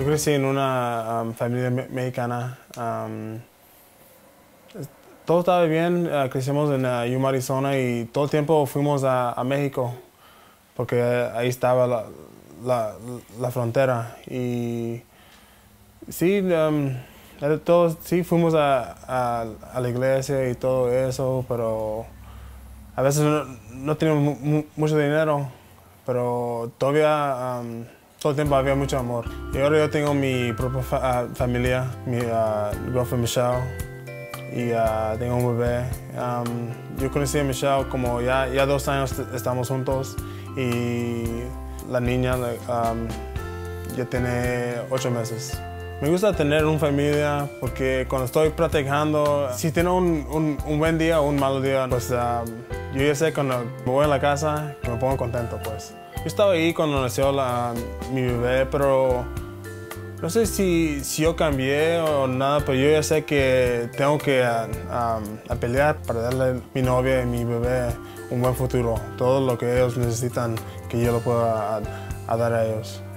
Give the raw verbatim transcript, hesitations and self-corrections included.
crecí en una um, familia me mexicana. Um, todo estaba bien. Uh, crecimos en uh, Yuma, Arizona, y todo el tiempo fuimos a, a México porque ahí estaba la, la, la frontera. Y sí, um, todo, sí fuimos a, a, a la iglesia y todo eso, pero a veces no, no teníamos mu mucho dinero, pero todavía um, todo el tiempo había mucho amor. Y ahora yo tengo mi propia fa uh, familia, mi uh, girlfriend Michelle, y uh, tengo un bebé. Um, yo conocí a Michelle como ya, ya dos años estamos juntos, y la niña um, ya tiene ocho meses. Me gusta tener una familia porque cuando estoy practicando, si tengo un, un, un buen día o un mal día, pues um, yo ya sé cuando me voy a la casa que me pongo contento, pues. Yo estaba ahí cuando nació la, mi bebé, pero no sé si, si yo cambié o nada, pero yo ya sé que tengo que um, a pelear para darle a mi novia y mi bebé un buen futuro. Todo lo que ellos necesitan, que yo lo pueda a, a dar a ellos.